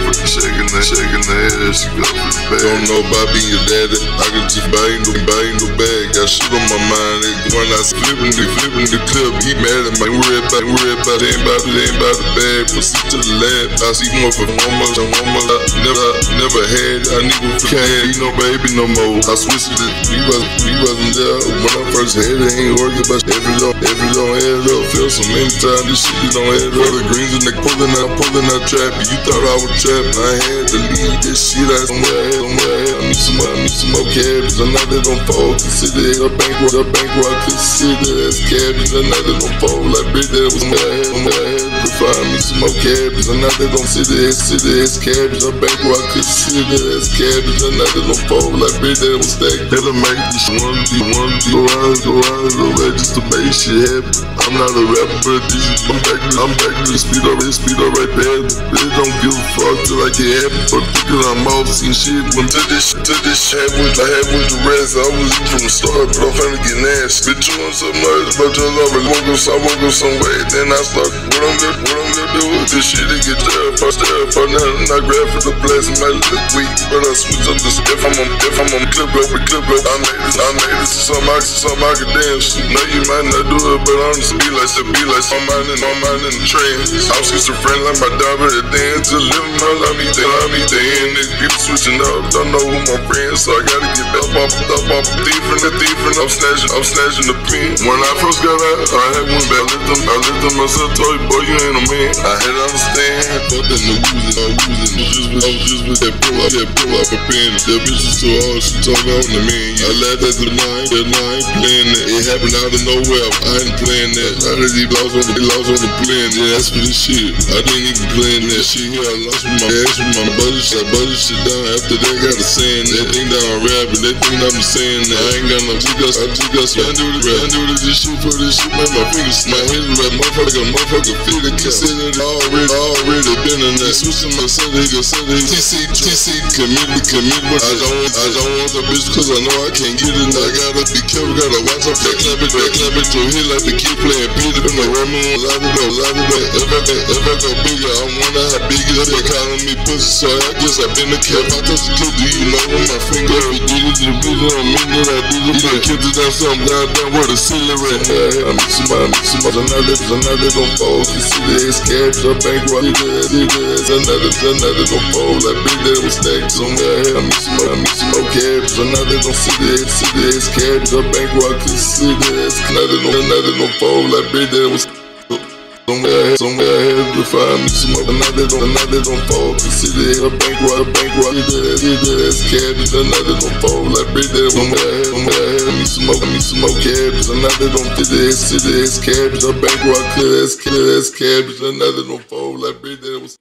shaking the head, she got this bag. Don't know about being your daddy, I can just bang the bag. Got shit on my mind, when I flipping the clip, he mad at me. Ain't worried about it, ain't about the bag. Proceed to the lab, I see more for one month. Never had, I need one for can't be no baby no more. I switched it, he wasn't there when I first had it. Ain't working about every long head up. Feel so many times this shit you don't head up. For the greens and they pulling out trap. You thought I was trapped, I had to leave this shit. I somewhere I need some more cabbage. I know they don't fold. Consider it a bankroll. I consider it as cabbage. I know they don't fold. Like bitch, that was somewhere I had to find me some more cabbage. I know they don't consider it as cabbage. A bankroll I consider it as cabbage. I know they don't fold. Like bitch, that was stacked. That'll make this wanna be go out just to make shit happen. I'm not a rapper, but I'm back to the speed up right there. They don't give a fuck till I get happy. But thinking I'm off, seeing shit. When to this shit I had with the rest. I was in from the start, but I'm finna get nasty. Been doing so much, but just I woke up somewhere. Then I start, what I'm gonna do with this shit, it get terrified. Now I'm not grab for the blast, might look weak, but I switch up this. If I'm on clip up, I made this something I could dance. Know you might not do it, but I'm just be like my mind in the trance. I'm schizophrenic like my dog, but at the end to live my life, they in it. People switching up, don't know who my friends, so I gotta get back up off thieving, I'm snatching the pen. When I first got out, I had one back, I lived them myself, told you, boy, you ain't a man. I had to understand, but then the woozing, I was just with that pull up a pen. That bitch is so hard, she told me on the man. I laughed at the nine, I ain't playing that. It happened out of nowhere, I ain't playing that. I really lost on the plan, yeah, that's for this shit. I didn't even plan that shit here, I lost with my ass with my budget. I budget shit down, after that got a saying that thing that I'm rapping, that thing I'm saying that I ain't got no I just got some this shit for this shit, man, my fingers, my head is like motherfucker feel it, consider it already been in that. Switching my Sunday, TC committed, but I don't want the bitch cause I know I can't get it. I gotta be careful, gotta watch out that clap it to hit like the kid playing Peter in the Roman, lot of that. If I go bigger, I wanna have bigger. They calling me pussy, so I guess I been a cap. I touch the clip, do you know with my finger? If you did it, you don't mean that I did it. You kept it down something goddamn where the ceiling right. I meet somebody, another don't fold. Consider it's cabbage, I bankroll it. Another don't fold. Like big that was stacked somewhere. I meet some more cabbage, another don't consider it's cabbage, I bankroll consider it's another don't fold. Like big that was somewhere I had to find me some more. Another don't fold. Consider it a bankroll. It's cabbage. Another don't fold. Like big that somewhere I had me some more cabbage. Another don't consider it's cabbage. A bankroll. It's cabbage. Another don't fold. Like big that was.